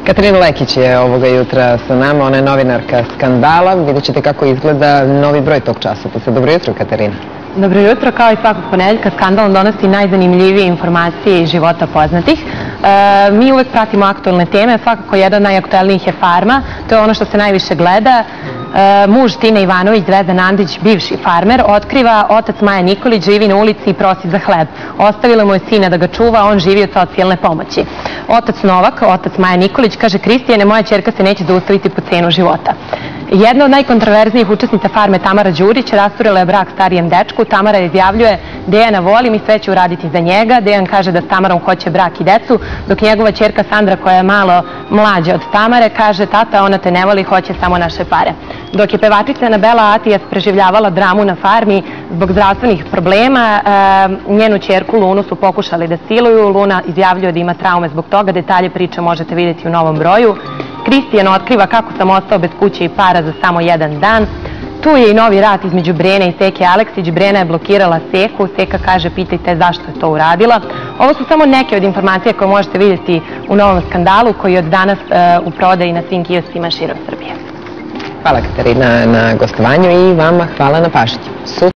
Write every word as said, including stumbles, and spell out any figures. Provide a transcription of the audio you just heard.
Katarina Lekić je ovoga jutra sa nama, ona je novinarka Skandala. Vidjet ćete kako izgleda novi broj tog časopisa. Dobro jutro, Katarina. Dobro jutro, kao i svakog ponedeljka Skandal donosi najzanimljivije informacije iz života poznatih. E, mi uvek pratimo aktualne teme, svakako jedna od najaktualnijih je Farma, to je ono što se najviše gleda. E, muž Tine Ivanović, Zvezdan Andić, bivši farmer, otkriva otac Maja Nikolić živi na ulici i prosi za hleb. Ostavila mu je sina da ga čuva, on živi od socijalne pomoći. Otac Novak, otac Maja Nikolić, kaže: Kristijane, moja ćerka se neće zaustaviti po cenu života. Jedna od najkontroverznijih učesnica Farme, Tamara Đurić, rasturila je brak starijem dečku. Tamara izjavljuje: Dejana volim i sve ću uraditi za njega. Dejan kaže da s Tamarom hoće brak i decu, dok njegova ćerka Sandra, koja je malo mlađa od Tamare, kaže: tata, ona te ne voli, hoće samo naše pare. Dok je pevačica Anabela Atijas preživljavala dramu na farmi zbog zdravstvenih problema, njenu ćerku Lunu su pokušali da siluju. Luna izjavljuje da ima traume zbog toga. Detalje priče možete vidjeti u novom broju. Kristijan otkriva kako sam ostao bez kuće i para za samo jedan dan. Tu je i novi rat između Brene i Seke Aleksić. Brena je blokirala Seku. Seka kaže: pitajte zašto je to uradila. Ovo su samo neke od informacija koje možete vidjeti u novom Skandalu, koji je od danas u prodaji na svim kioscima širom Srbije. Hvala, Katarina, na gostovanju i vama hvala na pažnji.